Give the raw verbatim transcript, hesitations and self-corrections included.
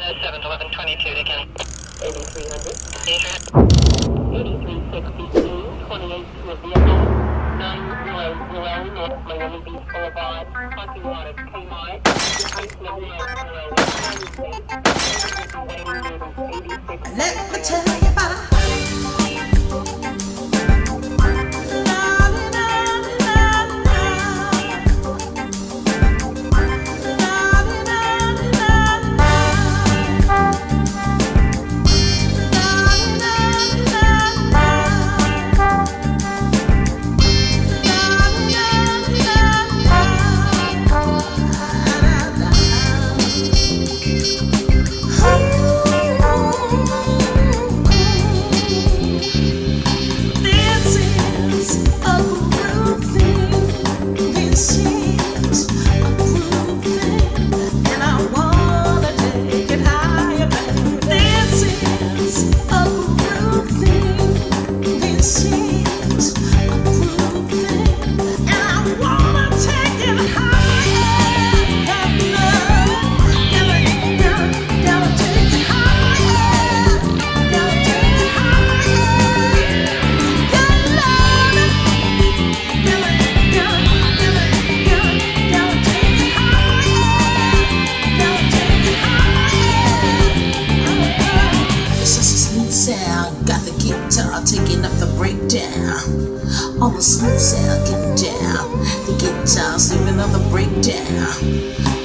oh seven, eleven twenty-two to Kenny. eighty-three hundred. eighty-three sixty-two, twenty-eight to a vehicle. nine zero zero North Miami Beach Boulevard. Parking lot is Kmart. Let me tell you about taking up the breakdown. All the smooth sound getting down. The guitar's leaving on the breakdown.